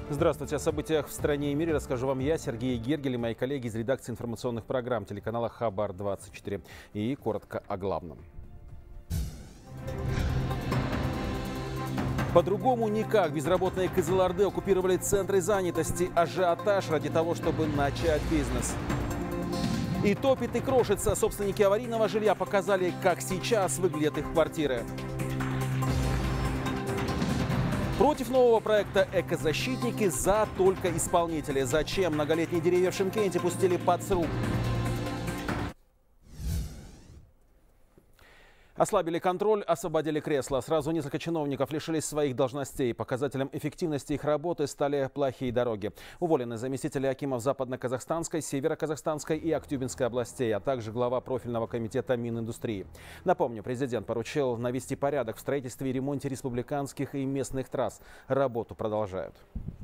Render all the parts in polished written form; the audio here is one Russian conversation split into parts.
Здравствуйте. О событиях в стране и мире расскажу вам я, Сергей Гергель, и мои коллеги из редакции информационных программ телеканала Хабар-24. И коротко о главном. По-другому никак. Безработные Кызылорды оккупировали центры занятости. Ажиотаж ради того, чтобы начать бизнес. И топит, и крошится. Собственники аварийного жилья показали, как сейчас выглядят их квартиры. Против нового проекта «Экозащитники», за только исполнители. Зачем многолетние деревья в Шымкенте пустили под сруб? Ослабили контроль, освободили кресла. Сразу несколько чиновников лишились своих должностей. Показателем эффективности их работы стали плохие дороги. Уволены заместители акимов Западно-Казахстанской, Северо-Казахстанской и Актюбинской областей, а также глава профильного комитета Мининдустрии. Напомню, президент поручил навести порядок в строительстве и ремонте республиканских и местных трасс. Работу продолжают.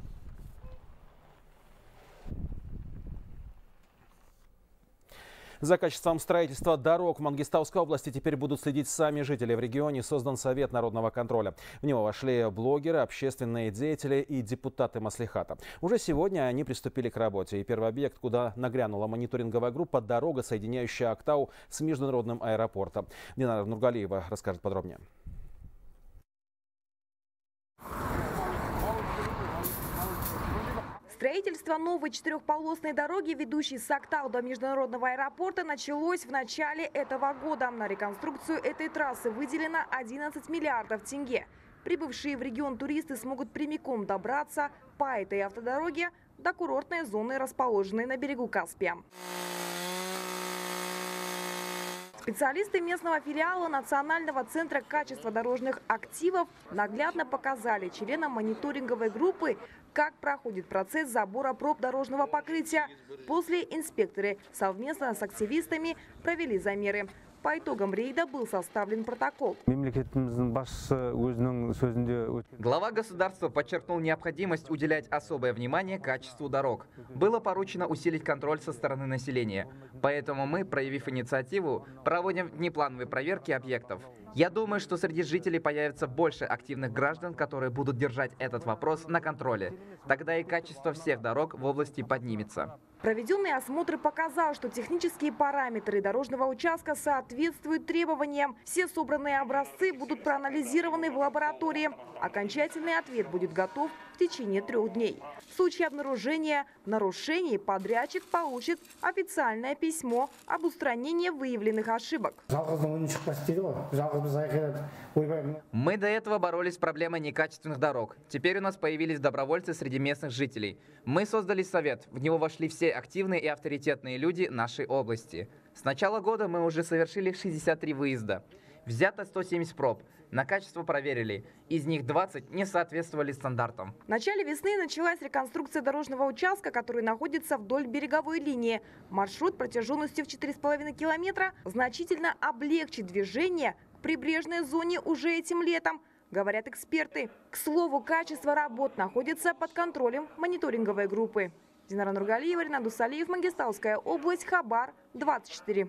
За качеством строительства дорог в Мангистауской области теперь будут следить сами жители. В регионе создан Совет народного контроля. В него вошли блогеры, общественные деятели и депутаты Маслихата. Уже сегодня они приступили к работе. И первый объект, куда нагрянула мониторинговая группа — дорога, соединяющая Актау с международным аэропортом. Динара Нургалиева расскажет подробнее. Строительство новой четырехполосной дороги, ведущей с Актау до международного аэропорта, началось в начале этого года. На реконструкцию этой трассы выделено 11 миллиардов тенге. Прибывшие в регион туристы смогут прямиком добраться по этой автодороге до курортной зоны, расположенной на берегу Каспия. Специалисты местного филиала Национального центра качества дорожных активов наглядно показали членам мониторинговой группы, как проходит процесс забора проб дорожного покрытия. После инспекторы совместно с активистами провели замеры. По итогам рейда был составлен протокол. Глава государства подчеркнул необходимость уделять особое внимание качеству дорог. Было поручено усилить контроль со стороны населения. Поэтому мы, проявив инициативу, проводим внеплановые проверки объектов. Я думаю, что среди жителей появится больше активных граждан, которые будут держать этот вопрос на контроле. Тогда и качество всех дорог в области поднимется. Проведенный осмотр показал, что технические параметры дорожного участка соответствуют требованиям. Все собранные образцы будут проанализированы в лаборатории. Окончательный ответ будет готов в течение 3 дней. В случае обнаружения нарушений подрядчик получит официальное письмо об устранении выявленных ошибок. Мы до этого боролись с проблемой некачественных дорог. Теперь у нас появились добровольцы среди местных жителей. Мы создали совет. В него вошли все активные и авторитетные люди нашей области. С начала года мы уже совершили 63 выезда. Взято 170 проб. На качество проверили. Из них 20 не соответствовали стандартам. В начале весны началась реконструкция дорожного участка, который находится вдоль береговой линии. Маршрут протяженностью в 4,5 километра значительно облегчит движение к прибрежной зоне уже этим летом, говорят эксперты. К слову, качество работ находится под контролем мониторинговой группы. Динара Нургалиева, Ринат Дусалиев, Мангистауская область, Хабар-24.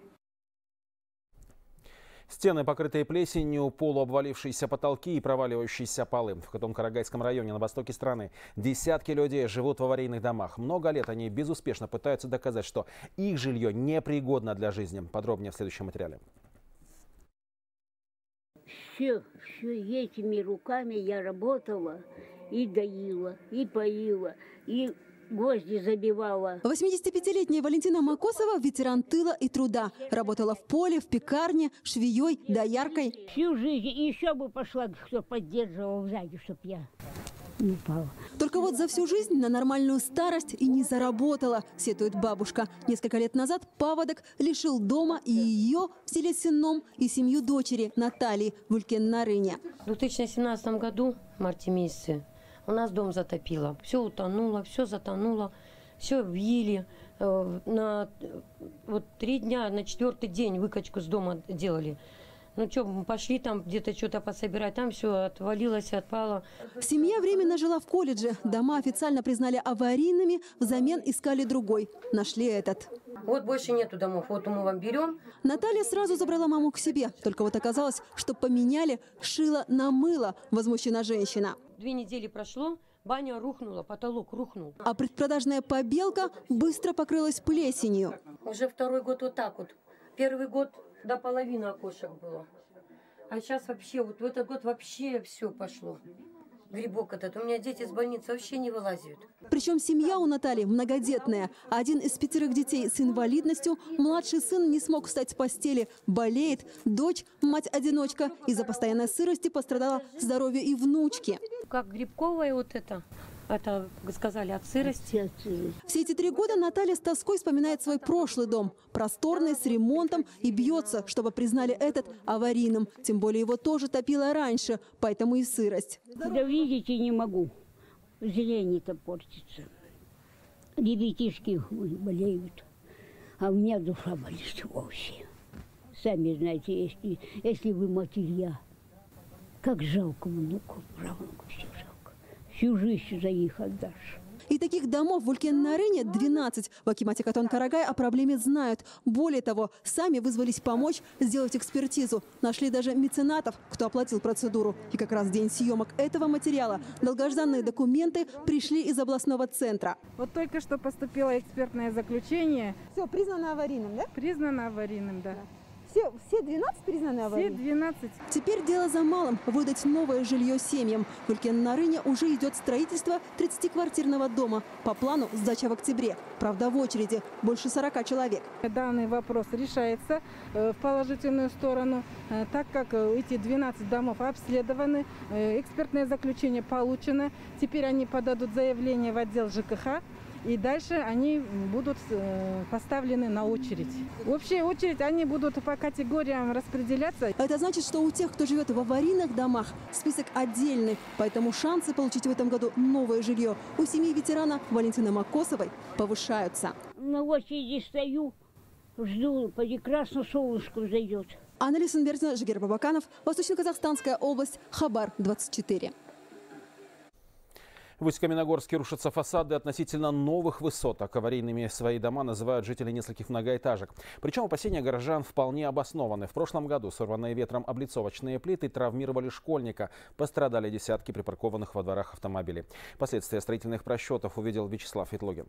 Стены, покрытые плесенью, полуобвалившиеся потолки и проваливающиеся полы. В Катон-Карагайском районе на востоке страны десятки людей живут в аварийных домах. Много лет они безуспешно пытаются доказать, что их жилье непригодно для жизни. Подробнее в следующем материале. Все этими руками я работала и доила, и поила, и гвозди забивала. 85-летняя Валентина Макосова – ветеран тыла и труда. Работала в поле, в пекарне, швеей, дояркой. Всю жизнь и еще бы пошла, кто поддерживал сзади, чтоб я не упала. Только вот за всю жизнь на нормальную старость и не заработала, сетует бабушка. Несколько лет назад паводок лишил дома и ее в селе Сенном, и семью дочери Натальи в Улькен-Нарыне. В 2017 году, в марте месяце, у нас дом затопило. Все утонуло, все затонуло, все вили. На 3 дня, на 4-й день выкачку с дома делали. Ну что, мы пошли там где-то что-то пособирать, там все отвалилось, отпало. Семья временно жила в колледже. Дома официально признали аварийными, взамен искали другой. Нашли этот. Вот больше нету домов, вот мы вам берем. Наталья сразу забрала маму к себе. Только вот оказалось, что поменяли шило на мыло, возмущена женщина. 2 недели прошло, баня рухнула, потолок рухнул. А предпродажная побелка быстро покрылась плесенью. Уже второй год вот так вот. Первый год до половины окошек было. А сейчас вообще, вот в этот год вообще все пошло. Грибок этот. У меня дети с больницы вообще не вылазят. Причем семья у Натальи многодетная. Один из 5 детей с инвалидностью, младший сын не смог встать с постели, болеет. Дочь, мать-одиночка, из-за постоянной сырости пострадало здоровье и внучки. Как грибковая вот это сказали, от сырости. Все эти 3 года Наталья с тоской вспоминает свой прошлый дом. Просторный, с ремонтом, и бьется, чтобы признали этот аварийным. Тем более его тоже топило раньше, поэтому и сырость. Да видите, не могу. Зрение-то портится. Ребятишки болеют. А у меня душа болит вообще. Сами знаете, если вы матерья, как жалко внуков, правнуков, всех жалко. Всю жизнь за них отдашь. И таких домов в Улькен-на-Арене 12. В акимате Катон-Карагай о проблеме знают. Более того, сами вызвались помочь сделать экспертизу. Нашли даже меценатов, кто оплатил процедуру. И как раз в день съемок этого материала долгожданные документы пришли из областного центра. Вот только что поступило экспертное заключение. Все, признано аварийным, да? Признано аварийным, да. Все 12 признаны аварийным? Все 12. Теперь дело за малым – выдать новое жилье семьям. В Улькен-на-Арене уже идет строительство 30-квартирного дома. По плану сдача в октябре. Правда, в очереди больше 40 человек. Данный вопрос решается в положительную сторону, так как эти 12 домов обследованы, экспертное заключение получено. Теперь они подадут заявление в отдел ЖКХ. И дальше они будут поставлены на очередь. В общую очередь они будут по категориям распределяться. Это значит, что у тех, кто живет в аварийных домах, список отдельный. Поэтому шансы получить в этом году новое жилье у семьи ветерана Валентины Макосовой повышаются. На очереди стою, жду, прекрасно солнышко взойдет. Анна Лисенбергена, Жигер Бабаканов, Восточно-Казахстанская область, Хабар 24. В Усть-Каменогорске рушатся фасады относительно новых высоток. Аварийными свои дома называют жители нескольких многоэтажек. Причем опасения горожан вполне обоснованы. В прошлом году сорванные ветром облицовочные плиты травмировали школьника. Пострадали десятки припаркованных во дворах автомобилей. Последствия строительных просчетов увидел Вячеслав Ветлугин.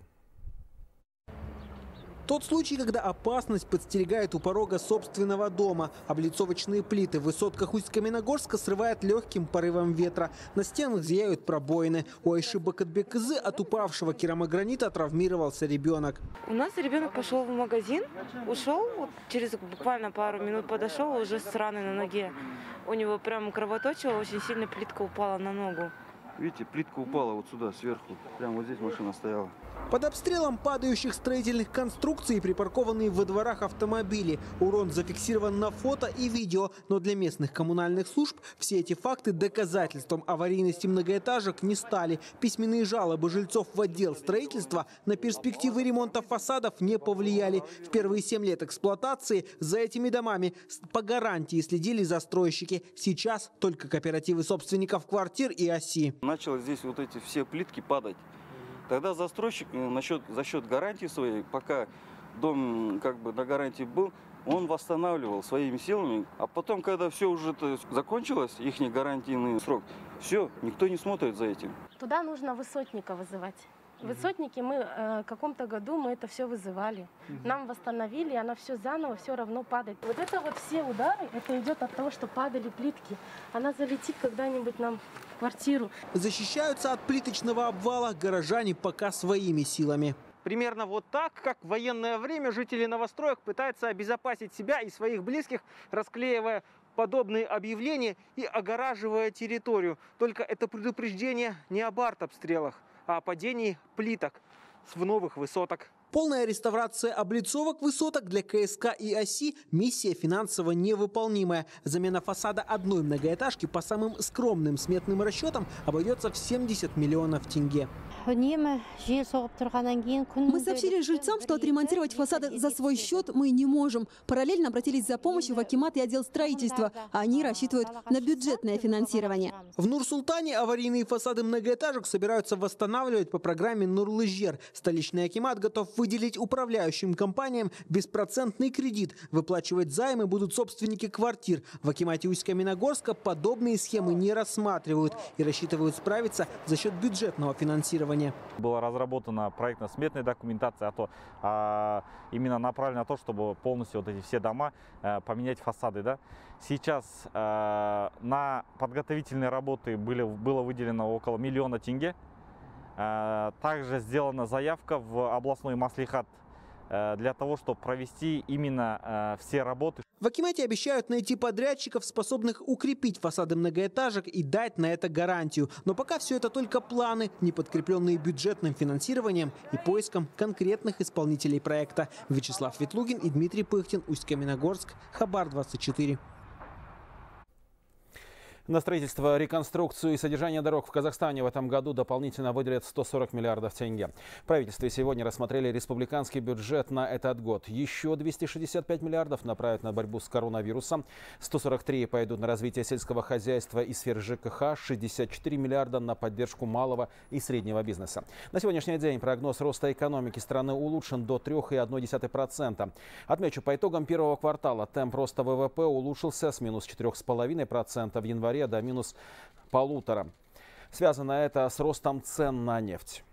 Тот случай, когда опасность подстерегает у порога собственного дома. Облицовочные плиты в высотках Усть-Каменогорска срывают легким порывом ветра. На стенах зияют пробоины. У Айши Бакатбек-кызы от упавшего керамогранита травмировался ребенок. У нас ребенок пошел в магазин, ушел, вот через буквально пару минут подошел, уже с раной на ноге. У него прям кровоточило, очень сильно плитка упала на ногу. Видите, плитка упала вот сюда, сверху. Прямо вот здесь машина стояла. Под обстрелом падающих строительных конструкций припаркованные во дворах автомобили. Урон зафиксирован на фото и видео. Но для местных коммунальных служб все эти факты доказательством аварийности многоэтажек не стали. Письменные жалобы жильцов в отдел строительства на перспективы ремонта фасадов не повлияли. В первые 7 лет эксплуатации за этими домами по гарантии следили застройщики. Сейчас только кооперативы собственников квартир и ОСИ. Начало здесь вот эти все плитки падать. Тогда застройщик за счет гарантии своей, пока дом как бы на гарантии был, он восстанавливал своими силами. А потом, когда все уже закончилось, их гарантийный срок, все, никто не смотрит за этим. Туда нужно высотника вызывать. Высотники мы в каком-то году мы это все вызывали. Нам восстановили, оно все заново, все равно падает. Вот это вот все удары, это идет от того, что падали плитки. Она залетит когда-нибудь нам в квартиру. Защищаются от плиточного обвала горожане пока своими силами. Примерно вот так, как в военное время жители новостроек пытаются обезопасить себя и своих близких, расклеивая подобные объявления и огораживая территорию. Только это предупреждение не об артобстрелах, а о падении плиток с новых высоток. Полная реставрация облицовок высоток для КСК и ОСИ – миссия финансово невыполнимая. Замена фасада одной многоэтажки по самым скромным сметным расчетам обойдется в 70 миллионов тенге. сообщили жильцам, что отремонтировать фасады за свой счет мы не можем. Параллельно обратились за помощью в акимат и отдел строительства. Они рассчитывают на бюджетное финансирование. В Нур-Султане аварийные фасады многоэтажек собираются восстанавливать по программе «Нурлы-Жер». Столичный акимат готов выделить управляющим компаниям беспроцентный кредит. Выплачивать займы будут собственники квартир. В акимате Усть-Каменогорска подобные схемы не рассматривают и рассчитывают справиться за счет бюджетного финансирования. Была разработана проектно-сметная документация, именно направлена на то, чтобы полностью вот эти все дома поменять фасады. Да? Сейчас на подготовительные работы было выделено около 1 миллиона тенге. Также сделана заявка в областной маслихат для того, чтобы провести именно все работы. В акимате обещают найти подрядчиков, способных укрепить фасады многоэтажек и дать на это гарантию. Но пока все это только планы, не подкрепленные бюджетным финансированием и поиском конкретных исполнителей проекта. Вячеслав Ветлугин и Дмитрий Пыхтин, Усть-Каменогорск, Хабар 24. На строительство, реконструкцию и содержание дорог в Казахстане в этом году дополнительно выделят 140 миллиардов тенге. В правительстве сегодня рассмотрели республиканский бюджет на этот год. Еще 265 миллиардов направят на борьбу с коронавирусом. 143 пойдут на развитие сельского хозяйства и сферы ЖКХ. 64 миллиарда на поддержку малого и среднего бизнеса. На сегодняшний день прогноз роста экономики страны улучшен до 3,1%. Отмечу, по итогам первого квартала темп роста ВВП улучшился с минус 4,5% в январе до минус 1,5%. Связано это с ростом цен на нефть.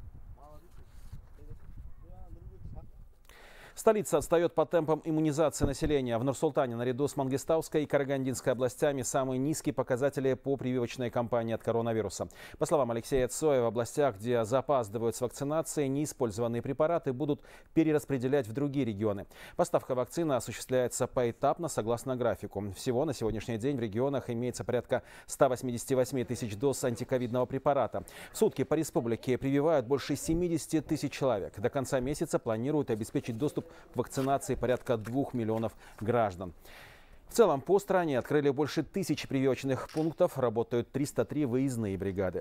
Столица отстает по темпам иммунизации населения. В Нур-Султане наряду с Мангистауской и Карагандинской областями самые низкие показатели по прививочной кампании от коронавируса. По словам Алексея Цоя, в областях, где запаздывают с вакцинацией, неиспользованные препараты будут перераспределять в другие регионы. Поставка вакцины осуществляется поэтапно, согласно графику. Всего на сегодняшний день в регионах имеется порядка 188 тысяч доз антиковидного препарата. В сутки по республике прививают больше 70 тысяч человек. До конца месяца планируют обеспечить доступ к вакцинации порядка 2 миллионов граждан. В целом по стране открыли больше 1000 прививочных пунктов, работают 303 выездные бригады.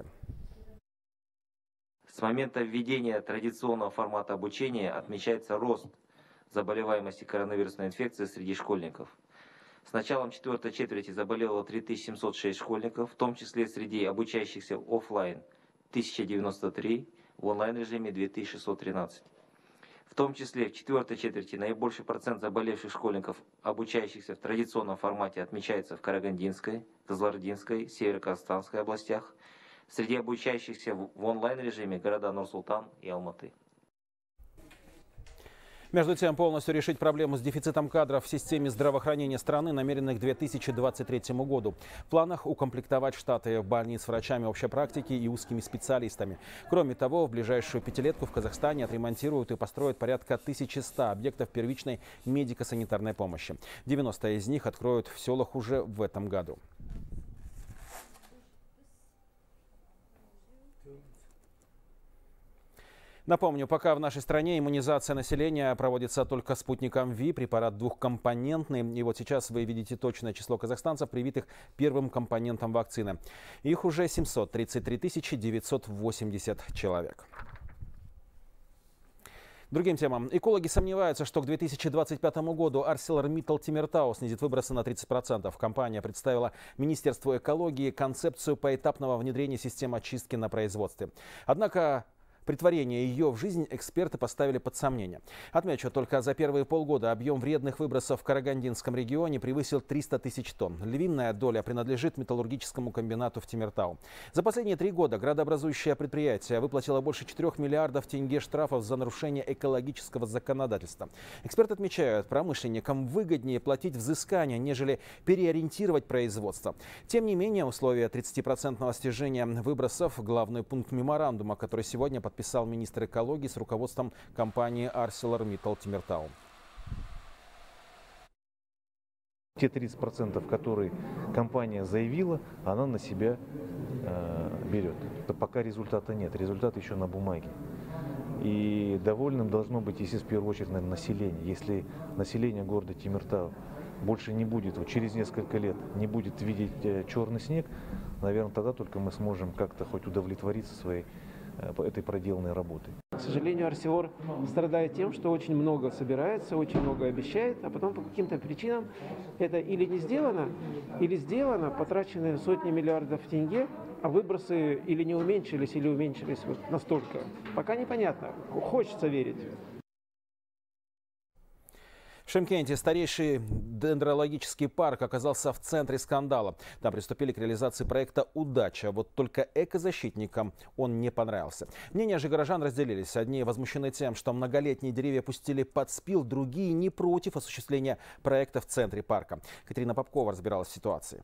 С момента введения традиционного формата обучения отмечается рост заболеваемости коронавирусной инфекцией среди школьников. С началом четвертой четверти заболело 3706 школьников, в том числе среди обучающихся офлайн 1093, в онлайн-режиме 2613. В том числе в четвертой четверти наибольший процент заболевших школьников, обучающихся в традиционном формате, отмечается в Карагандинской, Тазлардинской, Северо-Казахстанской областях. Среди обучающихся в онлайн-режиме города Нур-Султан и Алматы. Между тем, полностью решить проблему с дефицитом кадров в системе здравоохранения страны намерены к 2023 году. В планах укомплектовать штаты больниц врачами общей практики и узкими специалистами. Кроме того, в ближайшую пятилетку в Казахстане отремонтируют и построят порядка 1100 объектов первичной медико-санитарной помощи. 90 из них откроют в селах уже в этом году. Напомню, пока в нашей стране иммунизация населения проводится только спутником ВИ, препарат двухкомпонентный. И вот сейчас вы видите точное число казахстанцев, привитых первым компонентом вакцины. Их уже 733 980 человек. Другим темам. Экологи сомневаются, что к 2025 году ArcelorMittal Темиртау снизит выбросы на 30%. Компания представила Министерству экологии концепцию поэтапного внедрения системы очистки на производстве. Однако притворение ее в жизнь эксперты поставили под сомнение. Отмечу, только за первые полгода объем вредных выбросов в Карагандинском регионе превысил 300 тысяч тонн. Львиная доля принадлежит металлургическому комбинату в Темиртау. За последние 3 года градообразующее предприятие выплатило больше 4 миллиардов тенге штрафов за нарушение экологического законодательства. Эксперты отмечают, промышленникам выгоднее платить взыскания, нежели переориентировать производство. Тем не менее, условия 30% снижения выбросов – главный пункт меморандума, который сегодня подписал министр экологии с руководством компании ArcelorMittal Темиртау. Те 30%, которые компания заявила, она на себя берет. Пока результата нет, результат еще на бумаге. И довольным должно быть, естественно, в первую очередь, наверное, население. Если население города Темиртау больше не будет, вот через несколько лет не будет видеть черный снег, наверное, тогда только мы сможем как-то хоть удовлетвориться своей этой проделанной работы. К сожалению, Арселор страдает тем, что очень много собирается, очень много обещает, а потом по каким-то причинам это или не сделано, или сделано, потрачены сотни миллиардов тенге, а выбросы или не уменьшились, или уменьшились вот настолько. Пока непонятно. Хочется верить. В Шымкенте старейший дендрологический парк оказался в центре скандала. Там приступили к реализации проекта «Удача». Вот только экозащитникам он не понравился. Мнения же горожан разделились. Одни возмущены тем, что многолетние деревья пустили под спил, другие не против осуществления проекта в центре парка. Катерина Попкова разбиралась в ситуации.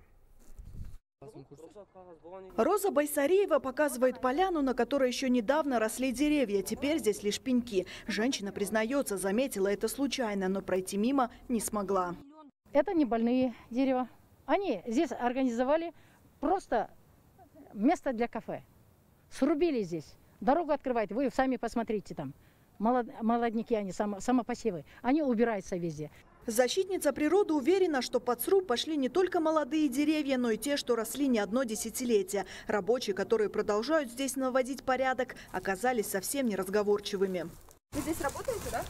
Роза Байсариева показывает поляну, на которой еще недавно росли деревья. Теперь здесь лишь пеньки. Женщина признается, заметила это случайно, но пройти мимо не смогла. Это не больные дерева. Они здесь организовали просто место для кафе. Срубили здесь. Дорогу открывают. Вы сами посмотрите там. Молодняки, они самопосевы. Они убираются везде. Защитница природы уверена, что под сруб пошли не только молодые деревья, но и те, что росли не одно десятилетие. Рабочие, которые продолжают здесь наводить порядок, оказались совсем неразговорчивыми. Вы здесь работаете, да?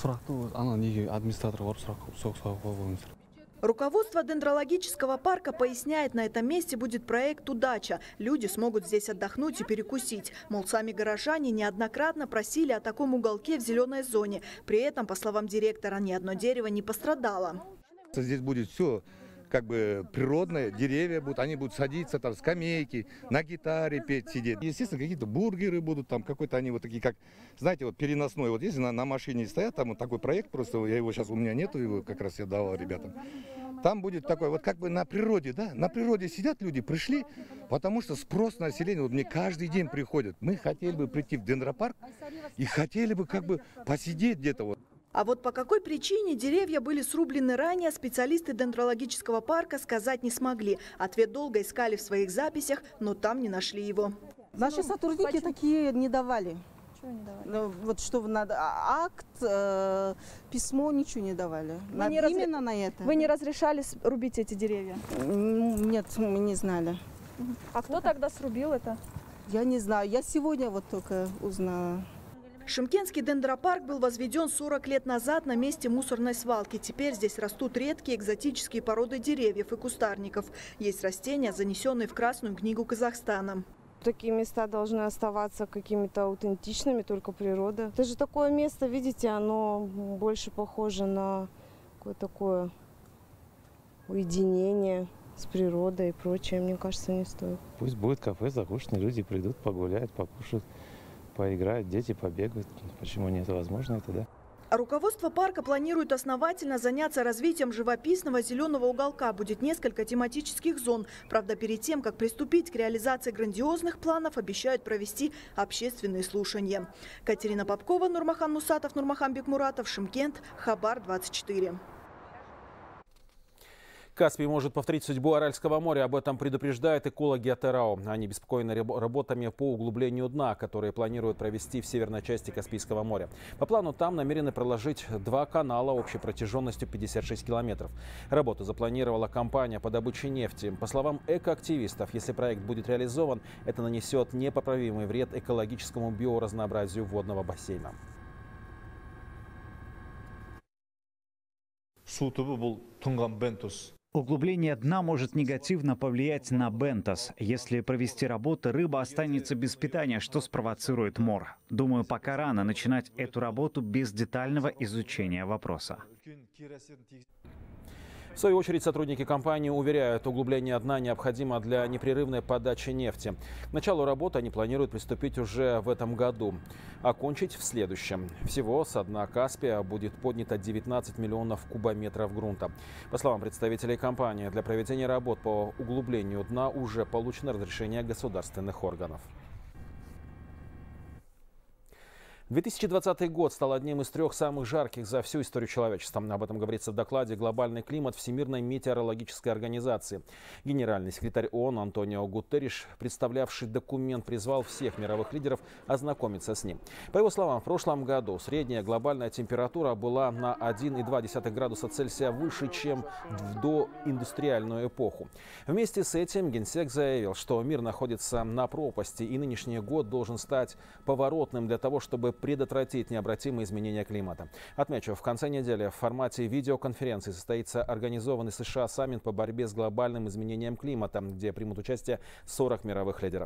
Руководство дендрологического парка поясняет, на этом месте будет проект «Удача». Люди смогут здесь отдохнуть и перекусить. Мол, сами горожане неоднократно просили о таком уголке в зеленой зоне. При этом, по словам директора, ни одно дерево не пострадало. Здесь будет все как бы природное, деревья будут, они будут садиться, там скамейки, на гитаре петь, сидеть. Естественно, какие-то бургеры будут, там какой-то они вот такие, как, знаете, вот переносной. Вот если на машине стоят, там вот такой проект, просто я его сейчас, у меня нету, его как раз я давал ребятам. Там будет такой, вот как бы на природе, да, на природе сидят люди, пришли, потому что спрос населения, вот мне каждый день приходят. Мы хотели бы прийти в дендропарк и хотели бы как бы посидеть где-то вот. А вот по какой причине деревья были срублены ранее, специалисты дендрологического парка сказать не смогли. Ответ долго искали в своих записях, но там не нашли его. Наши сотрудники такие не давали. Чего не давали? Ну, вот что надо, акт, письмо, ничего не давали. Именно на это. Вы не разрешали рубить эти деревья? Нет, мы не знали. А кто тогда срубил это? Я не знаю, я сегодня вот только узнала. Шымкентский дендропарк был возведен 40 лет назад на месте мусорной свалки. Теперь здесь растут редкие экзотические породы деревьев и кустарников. Есть растения, занесенные в Красную книгу Казахстана. Такие места должны оставаться какими-то аутентичными, только природа. Это же такое место, видите, оно больше похоже на какое-то такое уединение с природой и прочее. Мне кажется, не стоит. Пусть будет кафе закушенное, люди придут, погуляют, покушают. Поиграют, дети побегают. Почему нет? Возможно это, да? Руководство парка планирует основательно заняться развитием живописного зеленого уголка. Будет несколько тематических зон. Правда, перед тем, как приступить к реализации грандиозных планов, обещают провести общественные слушания. Катерина Попкова, Нурмахан Мусатов, Нурмахан Бекмуратов, Шымкент, Хабар 24. Каспий может повторить судьбу Аральского моря. Об этом предупреждают экологи от РАО. Они беспокоены работами по углублению дна, которые планируют провести в северной части Каспийского моря. По плану там намерены проложить 2 канала общей протяженностью 56 километров. Работу запланировала компания по добыче нефти. По словам экоактивистов, если проект будет реализован, это нанесет непоправимый вред экологическому биоразнообразию водного бассейна. Углубление дна может негативно повлиять на бентос. Если провести работы, рыба останется без питания, что спровоцирует мор. Думаю, пока рано начинать эту работу без детального изучения вопроса. В свою очередь, сотрудники компании уверяют, углубление дна необходимо для непрерывной подачи нефти. К началу работы они планируют приступить уже в этом году, окончить в следующем. Всего со дна Каспия будет поднято 19 миллионов кубометров грунта. По словам представителей компании, для проведения работ по углублению дна уже получено разрешение государственных органов. 2020 год стал одним из 3 самых жарких за всю историю человечества. Об этом говорится в докладе «Глобальный климат» Всемирной метеорологической организации. Генеральный секретарь ООН Антонио Гутерриш, представлявший документ, призвал всех мировых лидеров ознакомиться с ним. По его словам, в прошлом году средняя глобальная температура была на 1,2 градуса Цельсия выше, чем в доиндустриальную эпоху. Вместе с этим Генсек заявил, что мир находится на пропасти, и нынешний год должен стать поворотным для того, чтобы предотвратить необратимые изменения климата. Отмечу, в конце недели в формате видеоконференции состоится организованный США саммит по борьбе с глобальным изменением климата, где примут участие 40 мировых лидеров.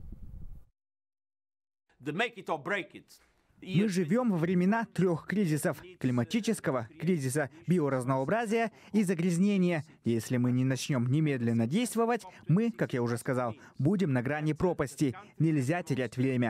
Мы живем во времена 3 кризисов – климатического, кризиса биоразнообразия и загрязнения. Если мы не начнем немедленно действовать, мы, как я уже сказал, будем на грани пропасти. Нельзя терять время.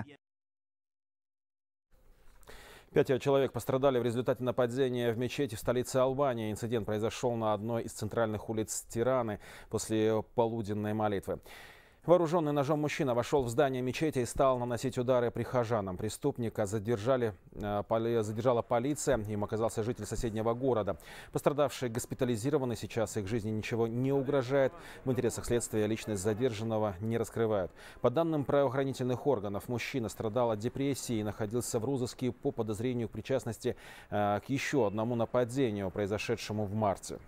5 человек пострадали в результате нападения в мечети в столице Албании. Инцидент произошел на одной из центральных улиц Тираны после полуденной молитвы. Вооруженный ножом мужчина вошел в здание мечети и стал наносить удары прихожанам. Преступника задержала полиция. Им оказался житель соседнего города. Пострадавшие госпитализированы. Сейчас их жизни ничего не угрожает. В интересах следствия личность задержанного не раскрывают. По данным правоохранительных органов, мужчина страдал от депрессии и находился в розыске по подозрению к причастности к еще одному нападению, произошедшему в марте.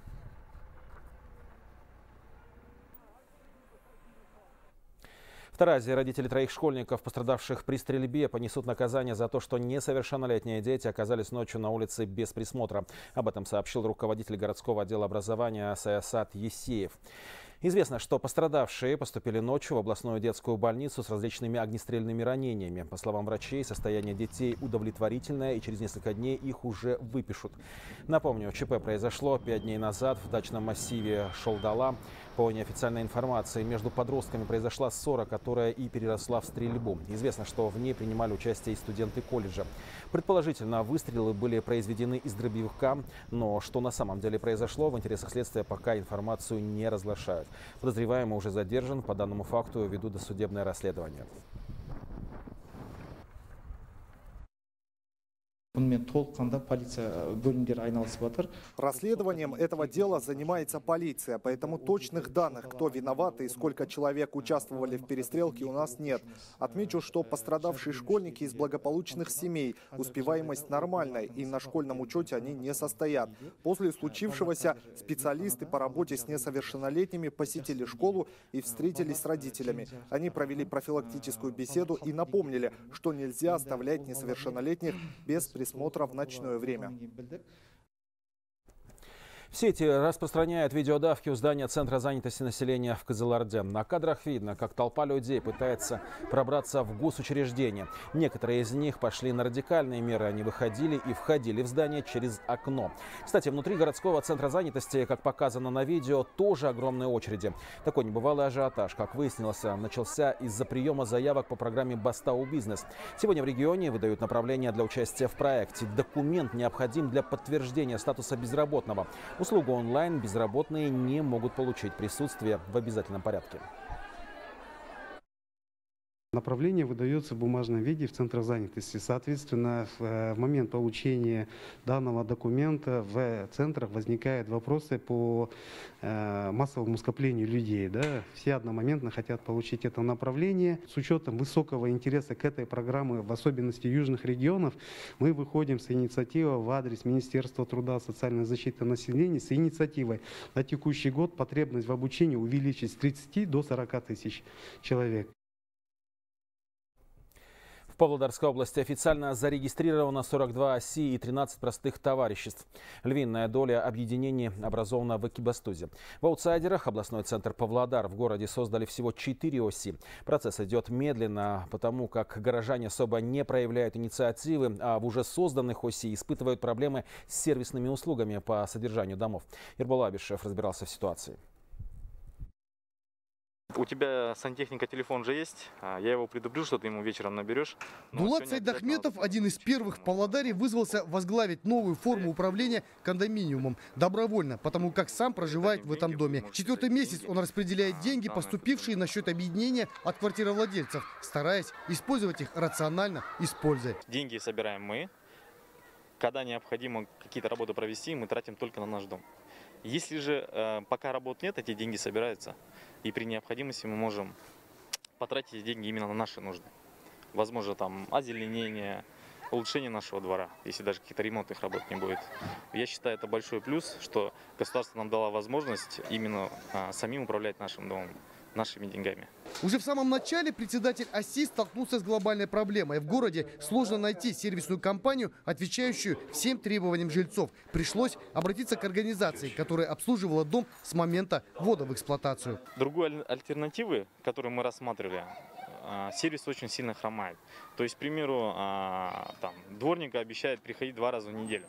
В Таразе родители 3 школьников, пострадавших при стрельбе, понесут наказание за то, что несовершеннолетние дети оказались ночью на улице без присмотра. Об этом сообщил руководитель городского отдела образования Саясат Есеев. Известно, что пострадавшие поступили ночью в областную детскую больницу с различными огнестрельными ранениями. По словам врачей, состояние детей удовлетворительное, и через несколько дней их уже выпишут. Напомню, ЧП произошло 5 дней назад в дачном массиве Шолдала. По неофициальной информации, между подростками произошла ссора, которая и переросла в стрельбу. Известно, что в ней принимали участие и студенты колледжа. Предположительно, выстрелы были произведены из дробовика, но что на самом деле произошло, в интересах следствия пока информацию не разглашают. Подозреваемый уже задержан. По данному факту ведут досудебное расследование. Расследованием этого дела занимается полиция, поэтому точных данных, кто виноват и сколько человек участвовали в перестрелке, у нас нет. Отмечу, что пострадавшие школьники из благополучных семей, успеваемость нормальная, и на школьном учете они не состоят. После случившегося специалисты по работе с несовершеннолетними посетили школу и встретились с родителями. Они провели профилактическую беседу и напомнили, что нельзя оставлять несовершеннолетних без присмотра в ночное время. В сети распространяют видеодавки у здания Центра занятости населения в Кызылорде. На кадрах видно, как толпа людей пытается пробраться в госучреждение. Некоторые из них пошли на радикальные меры. Они выходили и входили в здание через окно. Кстати, внутри городского центра занятости, как показано на видео, тоже огромные очереди. Такой небывалый ажиотаж, как выяснилось, начался из-за приема заявок по программе «Бастау Бизнес». Сегодня в регионе выдают направления для участия в проекте. Документ необходим для подтверждения статуса безработного. Услугу онлайн безработные не могут получить. Присутствие в обязательном порядке. Направление выдается в бумажном виде в центрах занятости. Соответственно, в момент получения данного документа в центрах возникают вопросы по массовому скоплению людей. Да? Все одномоментно хотят получить это направление. С учетом высокого интереса к этой программе, в особенности южных регионов, мы выходим с инициативой в адрес Министерства труда и социальной защиты населения с инициативой на текущий год потребность в обучении увеличить с 30 до 40 тысяч человек. В Павлодарской области официально зарегистрировано 42 ОСИ и 13 простых товариществ. Львиная доля объединений образована в Экибастузе. В аутсайдерах областной центр Павлодар. В городе создали всего 4 ОСИ. Процесс идет медленно, потому как горожане особо не проявляют инициативы, а в уже созданных ОСИ испытывают проблемы с сервисными услугами по содержанию домов. Ербол Абишев разбирался в ситуации. У тебя сантехника телефон же есть, я его предупрежу, что ты ему вечером наберешь. Дулат Сайдахметов, один из первых в Павлодаре, вызвался возглавить новую форму управления кондоминиумом добровольно, потому как сам проживает в этом доме. 4-й месяц он распределяет деньги, поступившие на счет объединения от квартировладельцев, стараясь использовать их рационально, используя. Деньги собираем мы. Когда необходимо какие-то работы провести, мы тратим только на наш дом. Если же пока работ нет, эти деньги собираются. И при необходимости мы можем потратить эти деньги именно на наши нужды. Возможно, там озеленение, улучшение нашего двора, если даже каких-то ремонтных работ не будет. Я считаю, это большой плюс, что государство нам дало возможность именно самим управлять нашим домом, нашими деньгами. Уже в самом начале председатель ОСИ столкнулся с глобальной проблемой. В городе сложно найти сервисную компанию, отвечающую всем требованиям жильцов. Пришлось обратиться к организации, которая обслуживала дом с момента ввода в эксплуатацию. Другой альтернативы, которую мы рассматривали, сервис очень сильно хромает. То есть, к примеру, там, дворник обещает приходить 2 раза в неделю.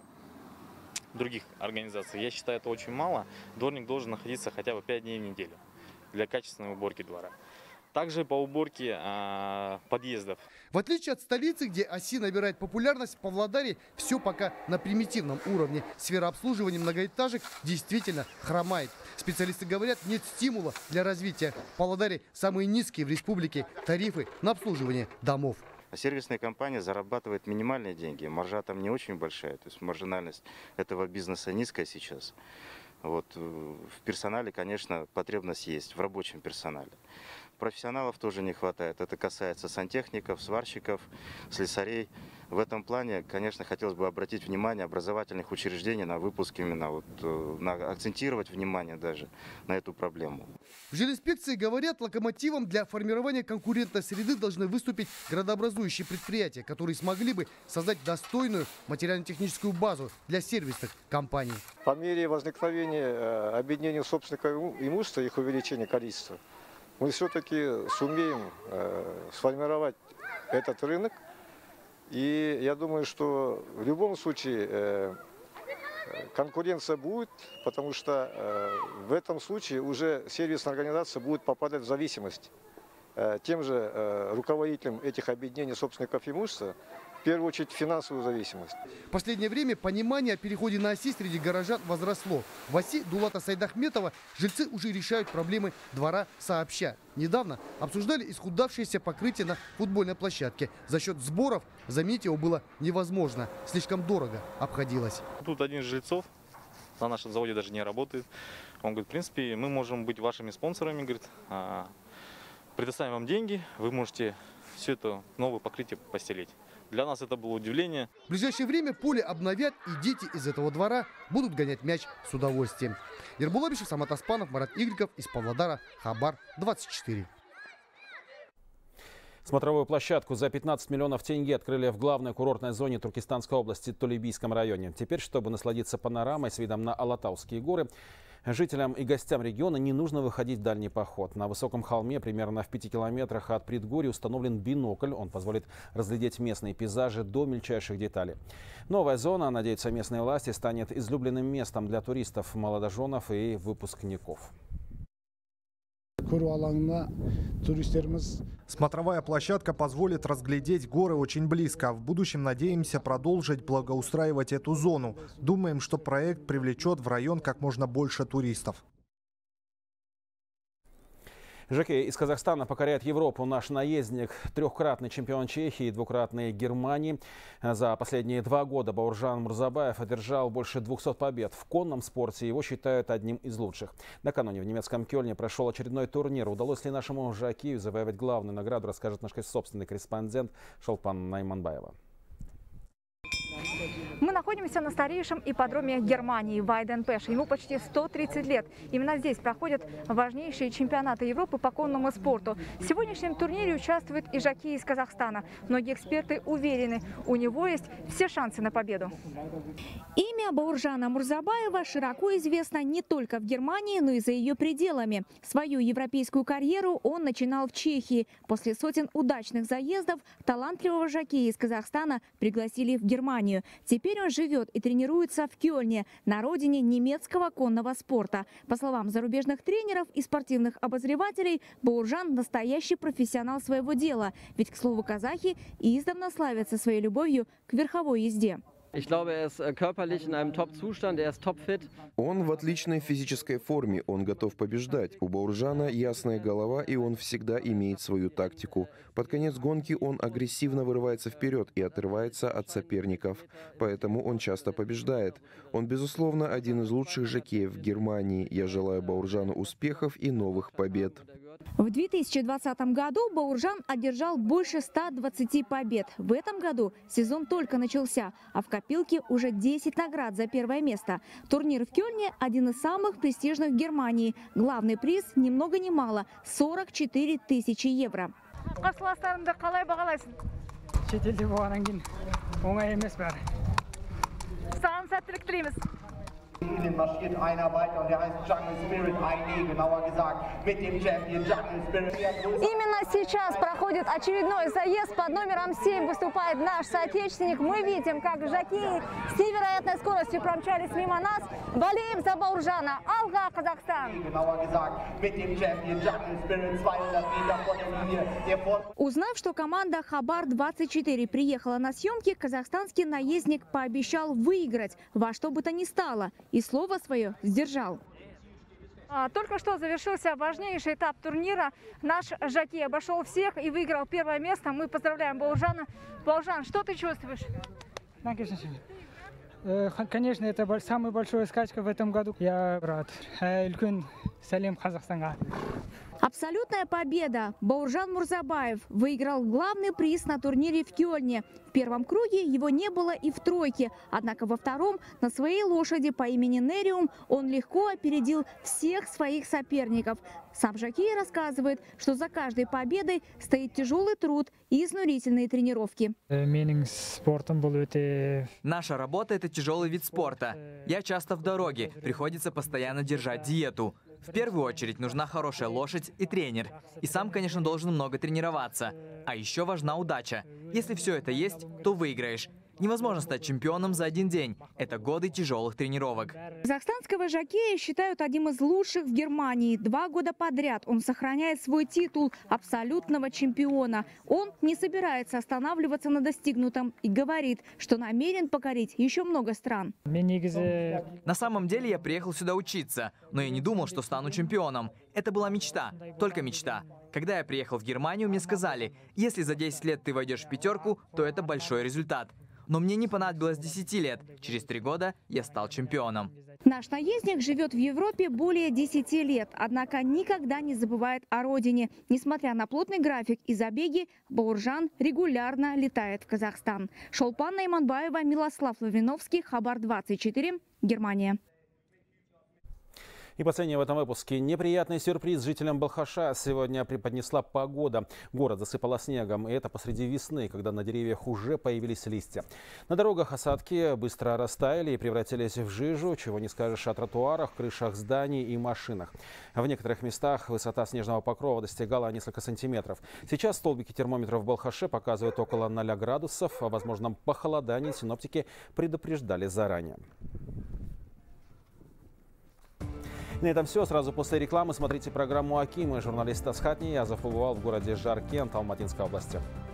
Других организаций, я считаю, это очень мало. Дворник должен находиться хотя бы 5 дней в неделю для качественной уборки двора. Также по уборке подъездов. В отличие от столицы, где ОСИ набирает популярность, в Павлодаре все пока на примитивном уровне. Сфера обслуживания многоэтажек действительно хромает. Специалисты говорят, нет стимула для развития. В Павлодаре самые низкие в республике тарифы на обслуживание домов. Сервисная компания зарабатывает минимальные деньги. Маржа там не очень большая. То есть маржинальность этого бизнеса низкая сейчас. Вот. В персонале, конечно, потребность есть, в рабочем персонале. Профессионалов тоже не хватает. Это касается сантехников, сварщиков, слесарей. В этом плане, конечно, хотелось бы обратить внимание образовательных учреждений на выпуск именно, акцентировать внимание даже на эту проблему. В жилинспекции говорят, локомотивом для формирования конкурентной среды должны выступить градообразующие предприятия, которые смогли бы создать достойную материально-техническую базу для сервисных компаний. По мере возникновения объединения собственников имущества и их увеличения количества, мы все-таки сумеем сформировать этот рынок. И я думаю, что в любом случае конкуренция будет, потому что в этом случае уже сервисная организация будет попадать в зависимость тем же руководителям этих объединений собственников имущества, в первую очередь финансовую зависимость. В последнее время понимание о переходе на ОСИ среди горожан возросло. В ОСИ Дулата Сайдахметова жильцы уже решают проблемы двора сообща. Недавно обсуждали исхудавшееся покрытие на футбольной площадке. За счет сборов заменить его было невозможно. Слишком дорого обходилось. Тут один из жильцов на нашем заводе даже не работает. Он говорит, в принципе, мы можем быть вашими спонсорами, говорит, предоставим вам деньги, вы можете все это новое покрытие постелить. Для нас это было удивление. В ближайшее время поле обновят, и дети из этого двора будут гонять мяч с удовольствием. Ербул Абишев, Самат Аспанов, Марат Игриков из Павлодара, Хабар 24. Смотровую площадку за 15 миллионов тенге открыли в главной курортной зоне Туркестанской области, Толебийском районе. Теперь, чтобы насладиться панорамой с видом на Алатауские горы, жителям и гостям региона не нужно выходить в дальний поход. На высоком холме, примерно в 5 километрах от предгорья, установлен бинокль. Он позволит разглядеть местные пейзажи до мельчайших деталей. Новая зона, надеются местные власти, станет излюбленным местом для туристов, молодоженов и выпускников. Смотровая площадка позволит разглядеть горы очень близко. В будущем надеемся продолжить благоустраивать эту зону. Думаем, что проект привлечет в район как можно больше туристов. Жокей из Казахстана покоряет Европу. Наш наездник, трехкратный чемпион Чехии и двукратный Германии. За последние 2 года Бауржан Мурзабаев одержал больше 200 побед. В конном спорте его считают одним из лучших. Накануне в немецком Кёльне прошел очередной турнир. Удалось ли нашему Жокею завоевать главную награду, расскажет наш собственный корреспондент Шолпан Найманбаева. Мы находимся на старейшем ипподроме Германии Вайденпеш. Ему почти 130 лет. Именно здесь проходят важнейшие чемпионаты Европы по конному спорту. В сегодняшнем турнире участвует и жокей из Казахстана. Многие эксперты уверены, у него есть все шансы на победу. Имя Бауржана Мурзабаева широко известно не только в Германии, но и за ее пределами. Свою европейскую карьеру он начинал в Чехии. После сотен удачных заездов талантливого жокея из Казахстана пригласили в Германию. Теперь он живет живет и тренируется в Кёльне, на родине немецкого конного спорта. По словам зарубежных тренеров и спортивных обозревателей, Бауржан – настоящий профессионал своего дела. Ведь, к слову, казахи издавна славятся своей любовью к верховой езде. Он в отличной физической форме, он готов побеждать. У Бауржана ясная голова, и он всегда имеет свою тактику. Под конец гонки он агрессивно вырывается вперед и отрывается от соперников. Поэтому он часто побеждает. Он, безусловно, один из лучших жокеев в Германии. Я желаю Бауржану успехов и новых побед. В 2020 году Бауржан одержал больше 120 побед. В этом году сезон только начался, а в копилке уже 10 наград за первое место. Турнир в Кёльне – один из самых престижных в Германии. Главный приз ни много ни мало – 44 тысячи евро. Marschiert einer weiter und der heißt Jungle Spirit ID, genauer gesagt, mit dem Champion Jungle Spirit. Именно сейчас проходит очередной заезд под номером 7. Выступает наш соотечественник. Мы видим, как жокеи с невероятной скоростью промчались мимо нас. Болеем за Бауржана. Алга, Казахстан! Genauer gesagt, mit dem Champion Jungle Spirit 200 Meter vor der Linie. Узнав, что команда Хабар-24 приехала на съемки, казахстанский наездник пообещал выиграть во что бы то ни стало. И слово свое сдержал. Только что завершился важнейший этап турнира. Наш жокей обошел всех и выиграл первое место. Мы поздравляем Бауржана. Бауржан, что ты чувствуешь? Конечно, это самая большая скачка в этом году. Я рад. Салим Казахстанга. Абсолютная победа! Бауржан Мурзабаев выиграл главный приз на турнире в Кёльне. В первом круге его не было и в тройке. Однако во втором на своей лошади по имени Нериум он легко опередил всех своих соперников. Сам жокей рассказывает, что за каждой победой стоит тяжелый труд и изнурительные тренировки. Наша работа – это тяжелый вид спорта. Я часто в дороге, приходится постоянно держать диету. В первую очередь нужна хорошая лошадь и тренер. И сам, конечно, должен много тренироваться. А еще важна удача. Если все это есть, то выиграешь. Невозможно стать чемпионом за один день. Это годы тяжелых тренировок. Казахстанского жокея считают одним из лучших в Германии. 2 года подряд он сохраняет свой титул абсолютного чемпиона. Он не собирается останавливаться на достигнутом и говорит, что намерен покорить еще много стран. На самом деле я приехал сюда учиться, но я не думал, что стану чемпионом. Это была мечта, только мечта. Когда я приехал в Германию, мне сказали, если за 10 лет ты войдешь в пятерку, то это большой результат. Но мне не понадобилось 10 лет. Через 3 года я стал чемпионом. Наш наездник живет в Европе более 10 лет, однако никогда не забывает о родине. Несмотря на плотный график и забеги, Бауржан регулярно летает в Казахстан. Шолпан Найманбаева, Милослав Лавриновский, Хабар-24, Германия. И последнее в этом выпуске. Неприятный сюрприз жителям Балхаша сегодня преподнесла погода. Город засыпало снегом, и это посреди весны, когда на деревьях уже появились листья. На дорогах осадки быстро растаяли и превратились в жижу, чего не скажешь о тротуарах, крышах зданий и машинах. В некоторых местах высота снежного покрова достигала несколько сантиметров. Сейчас столбики термометров в Балхаше показывают около 0 градусов. О возможном похолодании синоптики предупреждали заранее. На этом все. Сразу после рекламы смотрите программу «Аким». Журналист Асхат Ниязов побывал в городе Жаркент Алматинской области.